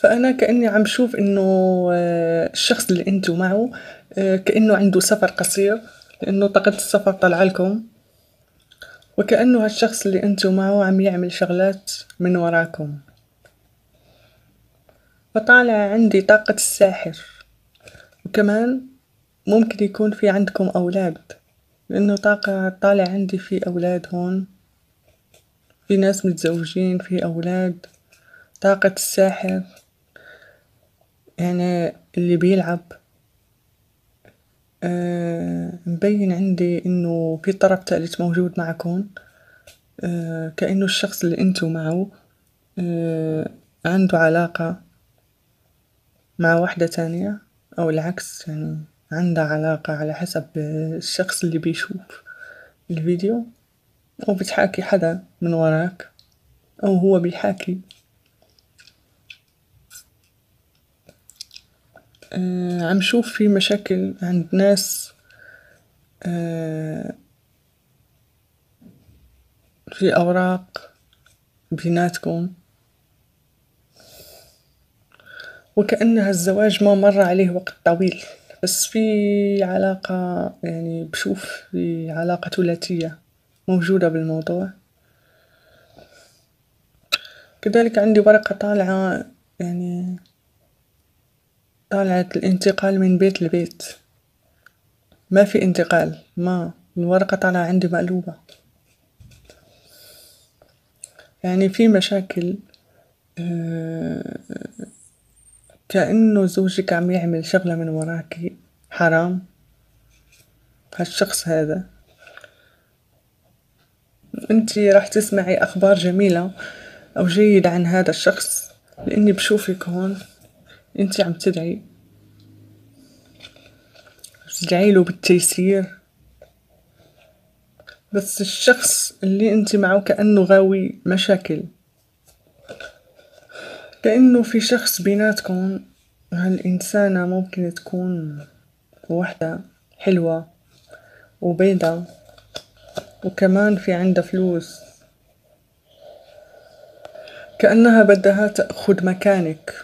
فأنا كأني عم شوف إنه الشخص اللي أنتوا معه كأنه عنده سفر قصير، لأنه طاقة السفر طالعة لكم، وكأنه هالشخص اللي أنتوا معه عم يعمل شغلات من وراكم. فطالع عندي طاقة الساحر، وكمان ممكن يكون في عندكم أولاد، لأنه طالع عندي في أولاد هون، في ناس متزوجين، في أولاد. طاقة الساحر يعني اللي بيلعب. مبين عندي إنه في طرف ثالث موجود معكم. كأنه الشخص اللي انتو معه عنده علاقة مع واحدة تانية، أو العكس، يعني عنده علاقة على حسب الشخص اللي بيشوف الفيديو، أو بتحاكي حدا من وراك، أو هو بيحاكي. عم شوف في مشاكل عند ناس في أوراق بيناتكم، وكأن هالزواج ما مر عليه وقت طويل، بس في علاقة، يعني بشوف في علاقة ثلاثية موجودة بالموضوع. كذلك عندي ورقة طالعة، يعني طالعة الانتقال من بيت لبيت. ما في انتقال، ما الورقة طالعة عندي مقلوبة، يعني في مشاكل. كأنه زوجك عم يعمل شغلة من وراكي حرام، هالشخص هذا. انتي راح تسمعي أخبار جميلة أو جيدة عن هذا الشخص، لأني بشوفك هون انتي عم تدعي له بالتيسير. بس الشخص اللي انتي معه كأنه غاوي مشاكل، كأنه في شخص بيناتكم. هالإنسانة ممكن تكون وحدة حلوة وبيضة، وكمان في عندها فلوس، كأنها بدها تأخذ مكانك،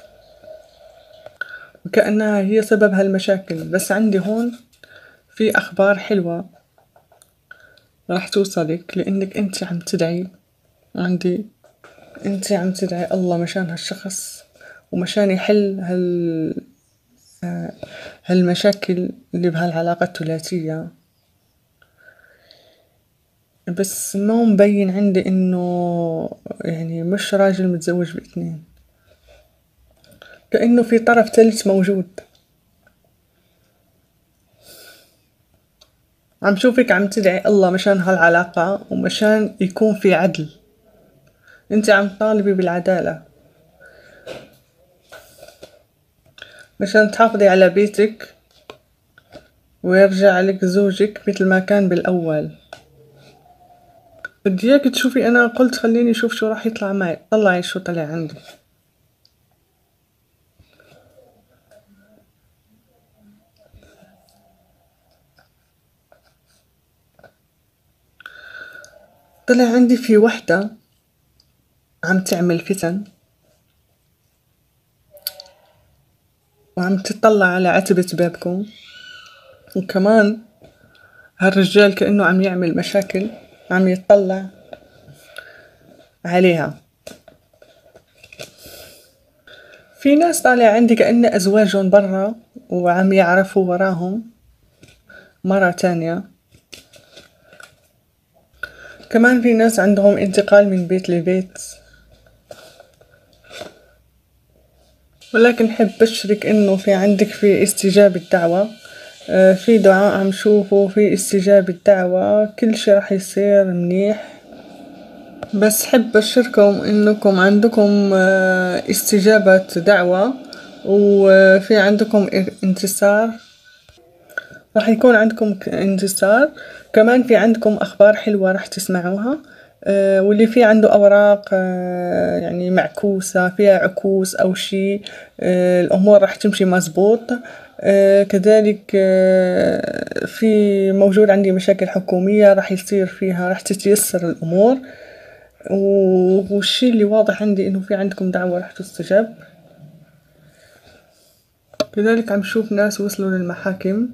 وكأنها هي سبب هالمشاكل. بس عندي هون في أخبار حلوة راح توصلك، لأنك انت عم تدعي. عندي انت عم تدعي الله مشان هالشخص، ومشان يحل هالمشاكل اللي بهالعلاقة الثلاثية. بس ما مبين عندي انه يعني مش راجل متزوج باثنين، كأنه في طرف ثالث موجود. عم شوفك عم تدعي الله مشان هالعلاقة، ومشان يكون في عدل. انت عم طالبي بالعدالة مشان تحافظي على بيتك، ويرجع لك زوجك مثل ما كان بالأول. بدي اياك تشوفي، انا قلت خليني اشوف شو راح يطلع معي. طلعي شو طلع عندي. طلع عندي في وحدة عم تعمل فتن، وعم تطلع على عتبة بابكم، وكمان هالرجال كأنه عم يعمل مشاكل، عم يطلع عليها. في ناس طالع عندي كأن أزواجهم برا، وعم يعرفوا وراهم مرة تانية. كمان في ناس عندهم انتقال من بيت لبيت. ولكن حب بشرك انه في عندك في استجابة دعوة. في دعاء عم شوفه، في استجابة دعوة، كل شي راح يصير منيح. بس حب بشركم انكم عندكم استجابة دعوة، وفي عندكم انتصار. راح يكون عندكم انتصار. كمان في عندكم أخبار حلوة راح تسمعوها. واللي في عنده أوراق يعني معكوسة فيها عكوس أو شي، الأمور راح تمشي مزبوط. كذلك في موجود عندي مشاكل حكومية راح يصير فيها، راح تتيسر الأمور. والشي اللي واضح عندي إنه في عندكم دعوة راح تستجاب. كذلك عم شوف ناس وصلوا للمحاكم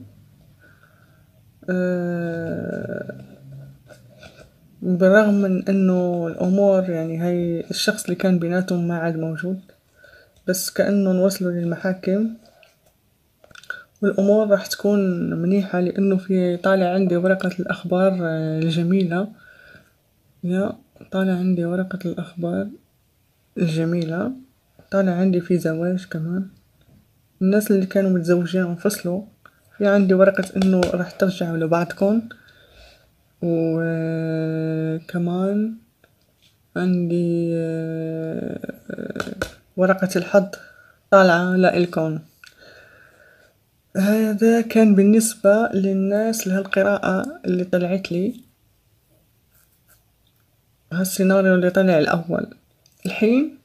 بالرغم من انه الامور يعني هاي الشخص اللي كان بيناتهم ما عاد موجود، بس كأنهم وصلوا للمحاكم والامور راح تكون منيحة، لانه في طالع عندي ورقة الاخبار الجميلة. طالع عندي ورقة الاخبار الجميلة، طالع عندي في زواج كمان، الناس اللي كانوا متزوجين انفصلوا، في عندي ورقة انه راح ترجعوا لبعضكم، وكمان عندي ورقة الحظ طالعة لإلكم. هذا كان بالنسبة للناس لهالقراءة اللي طلعت لي، هالسيناريو اللي طلع الأول. الحين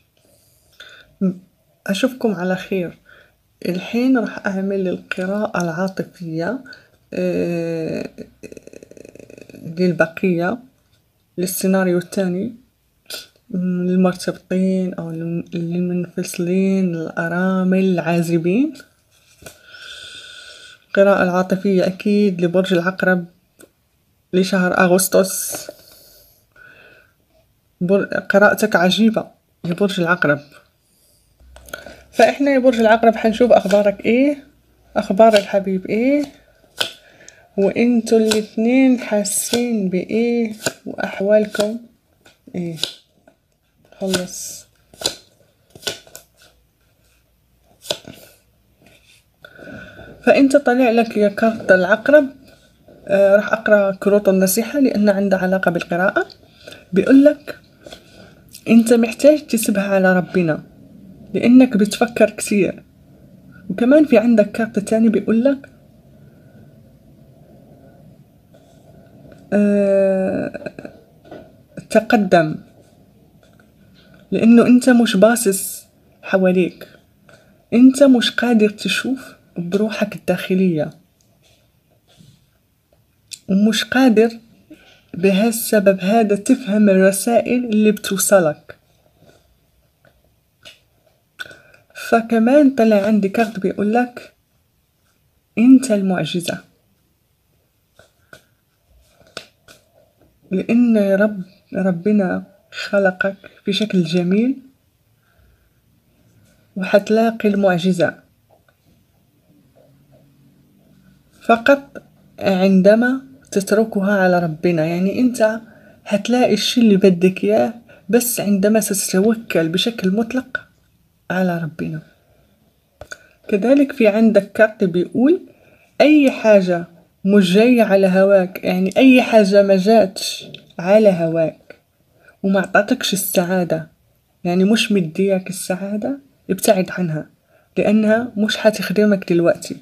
أشوفكم على خير. الحين راح أعمل القراءة العاطفية للبقية، للسيناريو الثاني، للمرتبطين أو للمنفصلين، الأرامل، العازبين. القراءة العاطفية أكيد لبرج العقرب لشهر أغسطس. قراءتك عجيبة لبرج العقرب. فإحنا يا برج العقرب حنشوف أخبارك إيه، أخبار الحبيب إيه، وإنتوا الاتنين حاسين بإيه، وأحوالكم إيه. خلص. فأنت طلع لك يا كارت العقرب. راح أقرأ كروت النصيحة لأن عندها علاقة بالقراءة. بيقولك أنت محتاج تسيبها على ربنا لأنك بتفكر كثير. وكمان في عندك كارت تاني بيقولك تقدم، لأنه أنت مش باصص حواليك، أنت مش قادر تشوف بروحك الداخلية، ومش قادر بهالسبب هذا تفهم الرسائل اللي بتوصلك. فكمان طلع عندي كارت بيقولك أنت المعجزة، لأن ربنا خلقك في شكل جميل، وحتلاقي المعجزة فقط عندما تتركها على ربنا. يعني أنت هتلاقي الشي اللي بدك إياه بس عندما تتوكل بشكل مطلق على ربنا. كذلك في عندك كارت بيقول أي حاجة مش جاية على هواك، يعني أي حاجة ما جاتش على هواك وما عطتكش السعادة، يعني مش مديك السعادة، ابتعد عنها لأنها مش حتخدمك دلوقتي.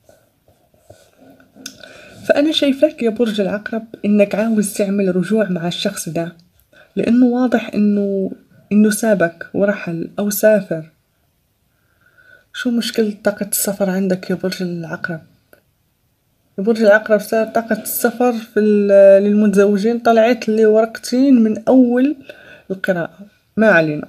فأنا شايفاك يا برج العقرب إنك عاوز تعمل رجوع مع الشخص ده، لأنه واضح إنه سابك ورحل أو سافر. شو مشكلة طاقة السفر عندك يا برج العقرب؟ يا برج العقرب صار طاقة السفر للمتزوجين طلعت لي ورقتين من أول القراءة، ما علينا،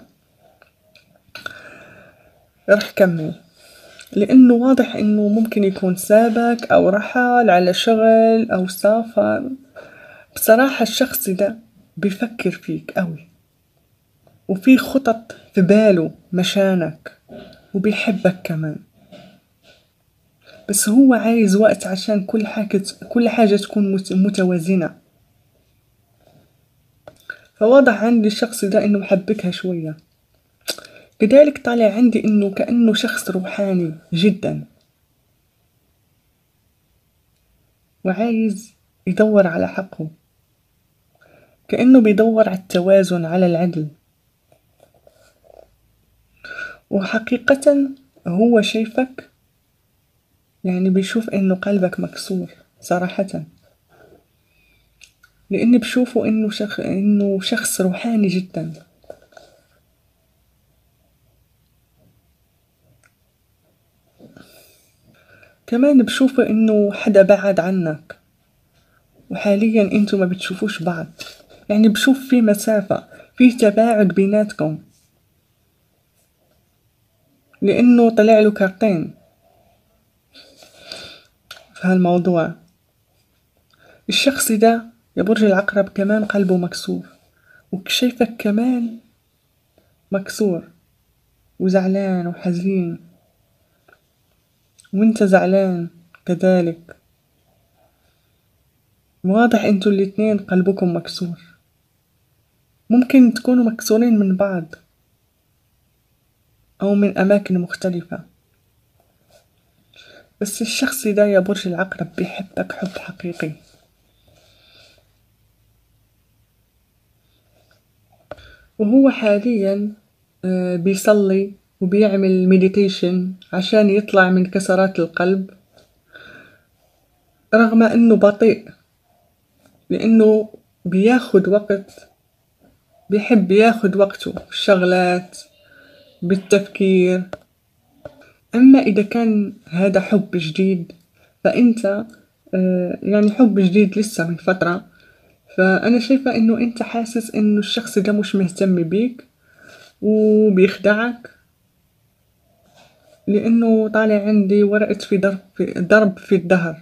رح كمل. لأنه واضح إنه ممكن يكون سابك أو رحل على شغل أو سافر. بصراحة الشخص ده بيفكر فيك قوي، وفي خطط في باله مشانك، وبيحبك كمان، بس هو عايز وقت عشان كل حاجة تكون متوازنة. فواضح عندي الشخص ده إنه محبكها شوية. كذلك طالع عندي إنه كأنه شخص روحاني جدا، وعايز يدور على حقه، كأنه بيدور على التوازن، على العدل. وحقيقة هو شايفك، يعني بيشوف إنه قلبك مكسور صراحة، لأني بشوفه إنه شخص روحاني جدا. كمان بشوفه إنه حدا بعد عنك، وحاليا انتوا ما بتشوفوش بعض، يعني بشوف في مسافة، في تباعد بيناتكم، لأنه طلع له كارتين. في هالموضوع. الشخص ده يا برج العقرب كمان قلبه مكسور، وشايفك كمان مكسور وزعلان وحزين، وانت زعلان كذلك. واضح انتوا الاتنين قلبكم مكسور، ممكن تكونوا مكسورين من بعض او من اماكن مختلفة. بس الشخص ده يا برج العقرب بيحبك حب حقيقي، وهو حاليا بيصلي وبيعمل مديتيشن عشان يطلع من كسرات القلب، رغم انه بطيء لانه بياخد وقت، بيحب ياخد وقته في الشغلات بالتفكير. اما اذا كان هذا حب جديد فانت يعني حب جديد لسه من فترة، فانا شايفة انه انت حاسس انه الشخص ده مش مهتم بيك وبيخدعك، لانه طالع عندي ورقة ضرب في الظهر،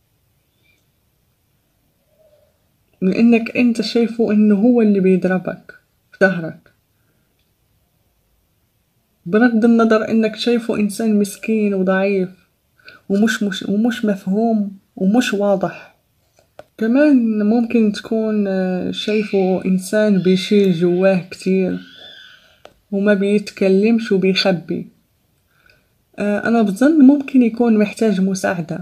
لانك انت شايفه انه هو اللي بيضربك في ظهرك، بغض النظر انك شايفه انسان مسكين وضعيف ومش مفهوم ومش واضح. كمان ممكن تكون شايفه انسان بيشيل جواه كتير وما بيتكلمش وبيخبي. انا بظن ممكن يكون محتاج مساعدة،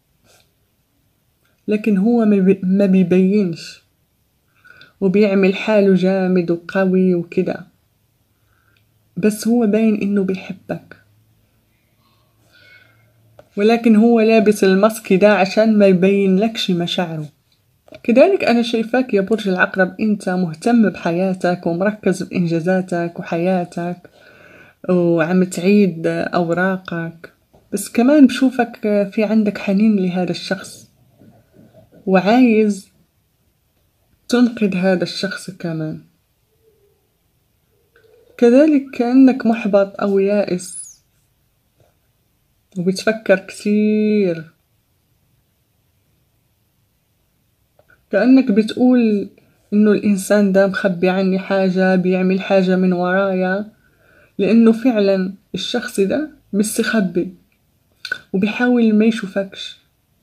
لكن هو ما بيبينش وبيعمل حاله جامد وقوي وكده، بس هو باين انه بيحبك، ولكن هو لابس الماسك ده عشان ما يبين لكش مشاعره. كذلك أنا شايفاك يا برج العقرب أنت مهتم بحياتك ومركز بإنجازاتك وحياتك وعم تعيد أوراقك، بس كمان بشوفك في عندك حنين لهذا الشخص وعايز تنقذ هذا الشخص كمان. كذلك كأنك محبط أو يائس وبتفكر كثير، كأنك بتقول إنه الإنسان ده مخبي عني حاجة، بيعمل حاجة من ورايا، لأنه فعلا الشخص ده مستخبي وبيحاول ما يشوفكش،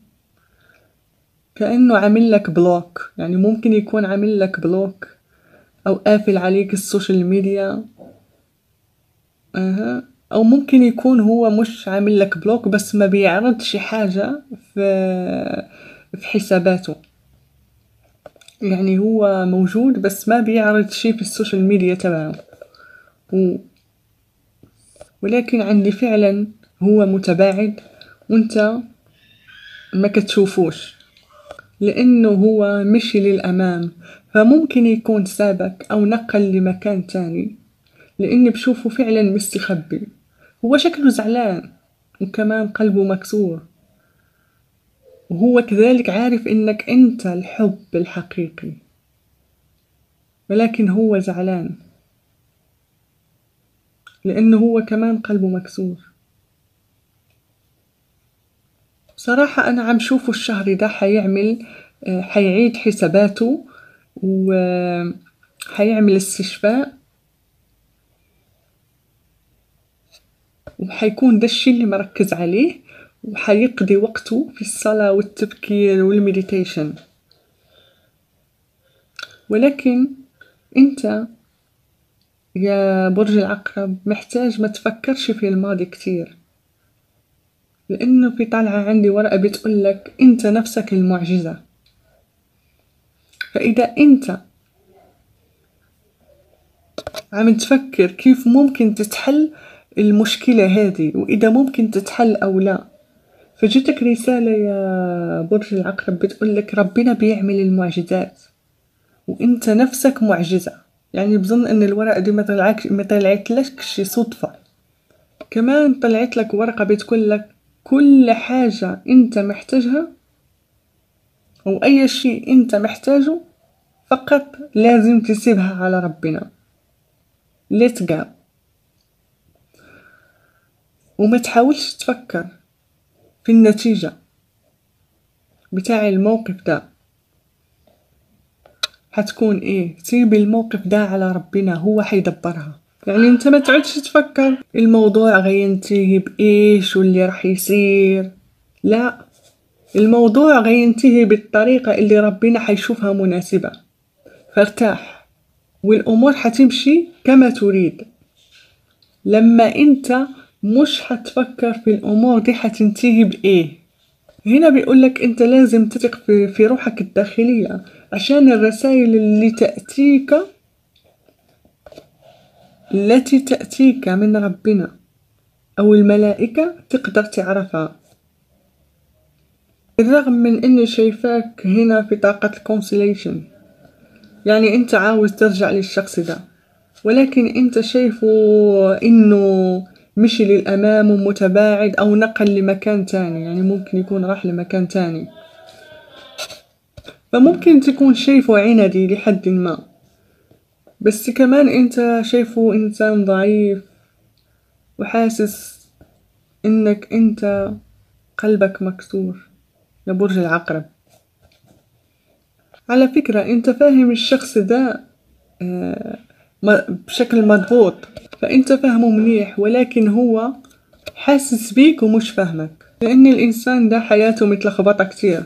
كأنه عامل لك بلوك. يعني ممكن يكون عامل لك بلوك أو قافل عليك السوشيال ميديا. أو ممكن يكون هو مش عامل لك بلوك بس ما بيعرضش حاجة في حساباته، يعني هو موجود بس ما بيعرض شي في السوشيال ميديا تبعه. ولكن عندي فعلا هو متباعد وانت ما كتشوفوش، لانه هو مشي للامام، فممكن يكون سابك او نقل لمكان تاني، لاني بشوفه فعلا مستخبي. هو شكله زعلان وكمان قلبه مكسور، وهو كذلك عارف انك انت الحب الحقيقي، ولكن هو زعلان لانه هو كمان قلبه مكسور. بصراحة أنا عم شوفه الشهر ده حيعيد حساباته وحيعمل استشفاء، وحيكون ده الشي اللي مركز عليه، وحيقضي وقته في الصلاة والتفكير والمديتيشن. ولكن انت يا برج العقرب محتاج ما تفكرش في الماضي كتير، لأنه في طالعة عندي ورقة بتقولك انت نفسك المعجزة. فإذا انت عم تفكر كيف ممكن تتحل المشكلة هذه وإذا ممكن تتحل أو لا، فجتك رسالة يا برج العقرب بتقولك ربنا بيعمل المعجزات وإنت نفسك معجزة. يعني بظن إن الورقة دي ما طلعتلكش صدفة، كمان طلعت لك ورقة بتقولك كل حاجة إنت محتاجها أو أي شيء إنت محتاجه فقط لازم تسيبها على ربنا. let go، وما تحاولش تفكر في النتيجة، بتاع الموقف ده حتكون ايه؟ سيب الموقف ده على ربنا، هو حيدبرها. يعني انت ما تعودش تفكر الموضوع غينتهي بايش واللي راح يصير، لا، الموضوع غينتهي بالطريقة اللي ربنا حيشوفها مناسبة، فارتاح والامور حتمشي كما تريد. لما انت مش حتفكر في الامور دي حتنتهي بايه. هنا بيقولك انت لازم تثق في روحك الداخلية، عشان الرسائل اللي التي تأتيك من ربنا او الملائكة تقدر تعرفها. بالرغم من اني شايفاك هنا في طاقة الكونسليشن، يعني انت عاوز ترجع للشخص ده، ولكن انت شايفه انه مشي للامام ومتباعد او نقل لمكان تاني، يعني ممكن يكون راح لمكان تاني، فممكن تكون شايفه عندي لحد ما، بس كمان انت شايفه انسان ضعيف وحاسس انك انت قلبك مكسور يا برج العقرب. على فكرة انت فاهم الشخص ده بشكل مضبوط، فانت فاهمه منيح، ولكن هو حاسس بيك ومش فاهمك، لان الانسان ده حياته متلخبطة كتير،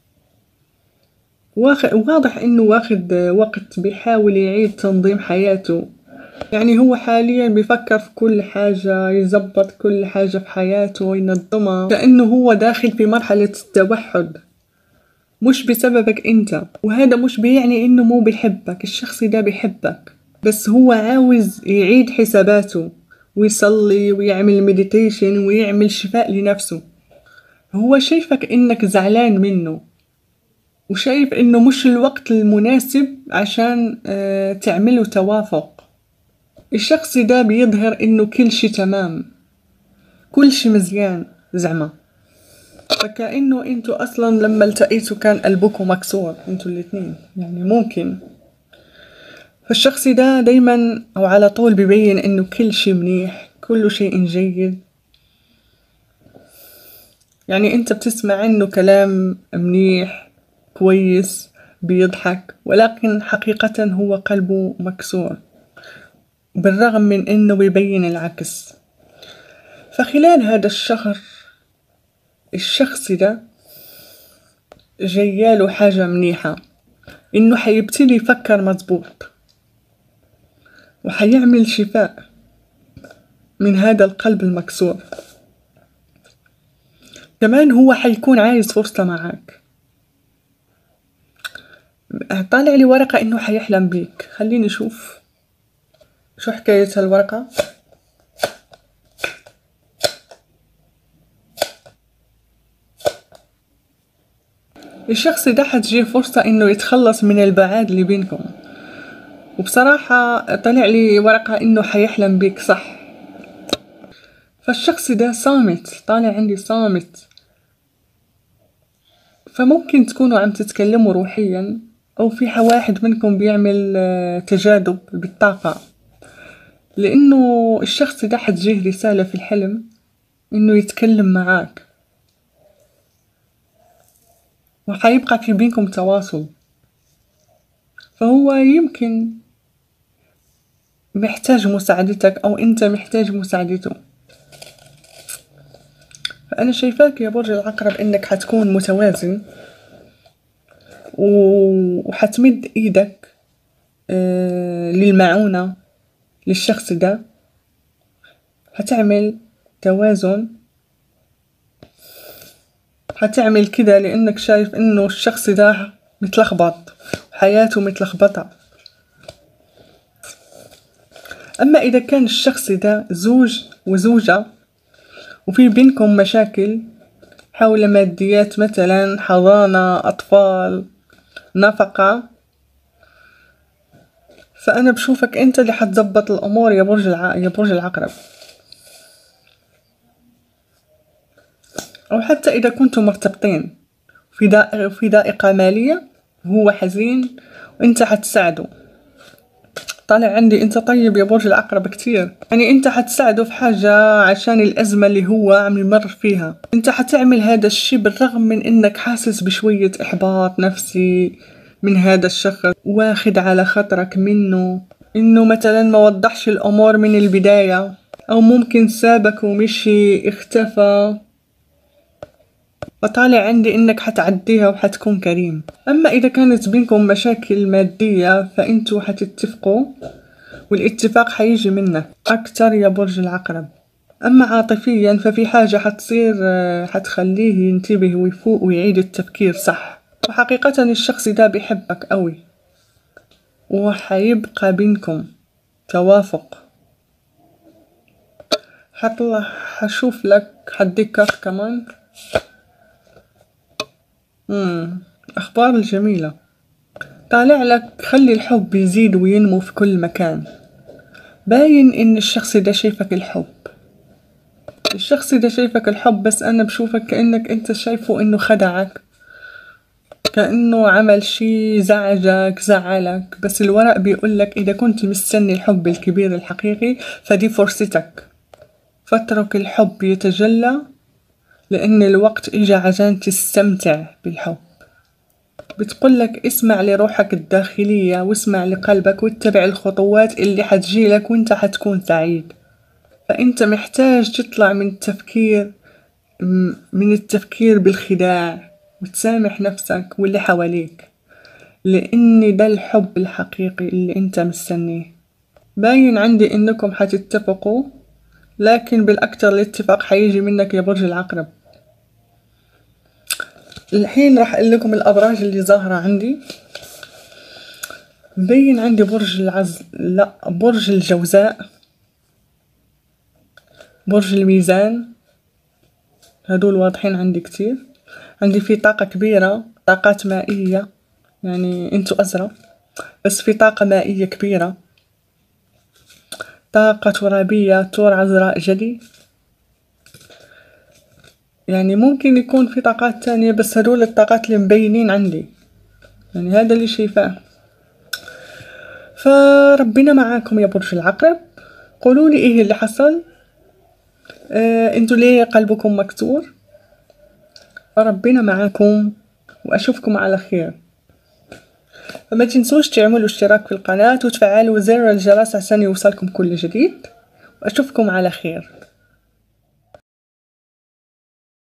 واضح انه واخد وقت بيحاول يعيد تنظيم حياته. يعني هو حاليا بيفكر في كل حاجة، يزبط كل حاجة في حياته وينظمها، كأنه هو داخل في مرحلة التوحد، مش بسببك انت. وهذا مش بيعني انه مو بيحبك، الشخص ده بيحبك، بس هو عاوز يعيد حساباته ويصلي ويعمل مديتيشن ويعمل شفاء لنفسه. هو شايفك انك زعلان منه، وشايف انه مش الوقت المناسب عشان تعملوا توافق. الشخص ده بيظهر انه كل شي تمام، كل شي مزيان زعما، فكأنه انتوا اصلا لما التقيتوا كان قلبكم مكسور انتوا الاتنين، يعني ممكن. فالشخص ده دايما او على طول بيبين انه كل شي منيح، كل شيء جيد، يعني انت بتسمع عنه كلام منيح كويس بيضحك، ولكن حقيقة هو قلبه مكسور، بالرغم من انه بيبين العكس. فخلال هذا الشهر الشخص ده جاياله حاجة منيحة، انه حيبتدي يفكر مظبوط وحيعمل شفاء من هذا القلب المكسور. كمان هو حيكون عايز فرصة معاك. طالع لي ورقة انه حيحلم بيك، خليني اشوف شو حكاية هالورقة. الشخص ده حتجيه فرصة انه يتخلص من البعاد اللي بينكم، وبصراحة طلع لي ورقة انه حيحلم بيك صح. فالشخص ده صامت، طالع عندي صامت، فممكن تكونوا عم تتكلموا روحيا، او في واحد منكم بيعمل تجاذب بالطاقة، لانه الشخص ده حتجيه رسالة في الحلم انه يتكلم معاك، وحيبقى في بينكم تواصل. فهو يمكن محتاج مساعدتك او انت محتاج مساعدته. فانا شايفاك يا برج العقرب انك حتكون متوازن، وحتمد ايدك للمعونة للشخص ده، هتعمل توازن، هتعمل كده لانك شايف انه الشخص ده متلخبط وحياته متلخبطة. اما اذا كان الشخص ده زوج وزوجة وفي بينكم مشاكل حول ماديات، مثلا حضانة، اطفال، نفقة، فانا بشوفك انت اللي حتزبط الامور يا برج العقرب. او حتى اذا كنتم مرتبطين في ضائقة مالية، هو حزين وانت حتساعده. طالع عندي انت طيب يا برج العقرب كتير، يعني انت حتساعده في حاجة عشان الازمة اللي هو عم يمر فيها. انت حتعمل هذا الشي بالرغم من انك حاسس بشوية احباط نفسي من هذا الشخص، واخد على خاطرك منه انه مثلا ما وضحش الامور من البداية، او ممكن سابك ومشي اختفى. فطالع عندي انك حتعديها وحتكون كريم. اما اذا كانت بينكم مشاكل مادية فانتوا حتتفقوا، والاتفاق حيجي منك اكتر يا برج العقرب. اما عاطفيا ففي حاجة حتصير حتخليه ينتبه ويفوق ويعيد التفكير صح. وحقيقة الشخص ده بيحبك قوي، وحيبقى بينكم توافق. حطلع حشوف لك حديك كارت كمان. اخبار الجميلة طالع لك خلي الحب يزيد وينمو في كل مكان. باين ان الشخص ده شايفك الحب، الشخص ده شايفك الحب، بس انا بشوفك كأنك انت شايفه انه خدعك، كأنه عمل شي زعجك زعلك. بس الورق بيقولك اذا كنت مستني الحب الكبير الحقيقي فدي فرصتك، فاترك الحب يتجلى، لان الوقت اجا عشان تستمتع بالحب. بتقولك اسمع لروحك الداخلية واسمع لقلبك واتبع الخطوات اللي حتجيلك وانت حتكون سعيد. فانت محتاج تطلع من التفكير بالخداع، وتسامح نفسك واللي حواليك، لان ده الحب الحقيقي اللي انت مستنيه. باين عندي انكم حتتفقوا، لكن بالاكتر الاتفاق حيجي منك يا برج العقرب. الحين راح اقول لكم الابراج اللي ظاهرة عندي. مبين عندي برج الجوزاء، برج الميزان، هدول واضحين عندي كتير. عندي في طاقة كبيرة، طاقات مائية، يعني انتو ازرق بس في طاقة مائية كبيرة، طاقة ترابية، تور عذراء جدي. يعني ممكن يكون في طاقات تانية بس هدول الطاقات اللي مبينين عندي، يعني هذا اللي شايفاه. فربنا معاكم يا برج العقرب. قولولي ايه اللي حصل، انتو ليه قلبكم مكسور؟ فربنا معاكم واشوفكم على خير. فما تنسوش تعملوا اشتراك في القناة وتفعلوا زر الجرس عشان يوصلكم كل جديد، واشوفكم على خير.